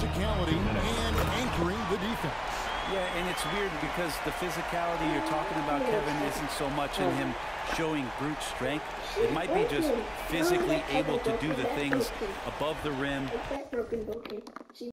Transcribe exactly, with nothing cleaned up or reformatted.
physicality and anchoring the defense. Yeah, and it's weird because the physicality you're talking about, Kevin, isn't so much in him showing brute strength. It might be just physically able to do the things above the rim